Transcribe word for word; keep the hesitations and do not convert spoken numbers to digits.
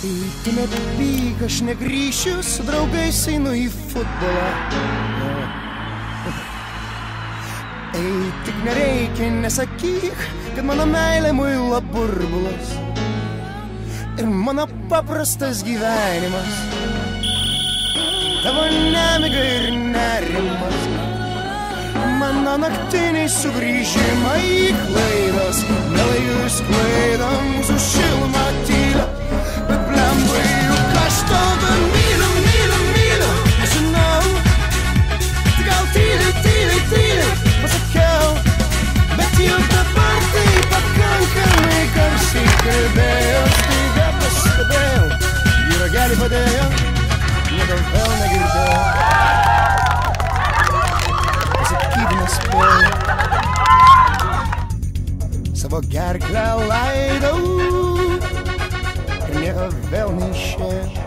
Tai tu nepyk, aš negrįšiu, su draugais einu į futbolą. Ei, tik nereikia, nesakyk, kad mano meilė muilo burbulas ir mano paprastas gyvenimas, tavo nemiga ir nerimas, mano naktiniai sugrįžimai į klaidas, melajus klaidą, mūsų šilumą tylą, bet blembai juk aš tave myliu, myliu, myliu, aš žinau, gal tyliai, tyliai, tyliai pasakiau, bet jau dabar tai pakankamai garsiai kalbėjau, staiga pastebėjau, į ragelį padėjau, nieko vėl negirdėjau. Pasakydamas spėjau, savo gerklę laidau ir nieko vėl neišėjo.